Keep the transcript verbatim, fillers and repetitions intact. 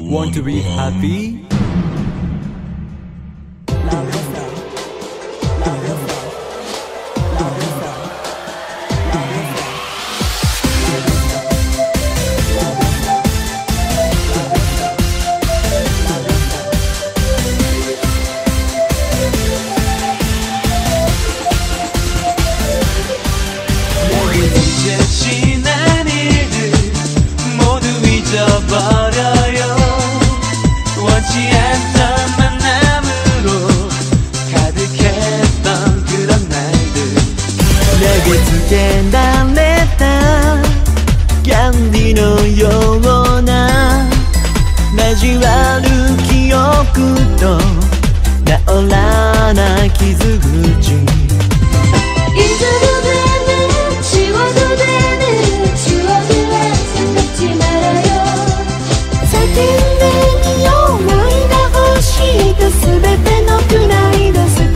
Want to be happy? 이제 지난 일들 모두 잊어버려요. 원치 않던 만남으로 가득했던 그런 날들. 投げつけられたキャンディのような交わる記憶と治らない傷口 잊어도 되는 지워도 되는 추억을 생각지 말아요. 사진 내匂いが欲しいと全てのプライド捨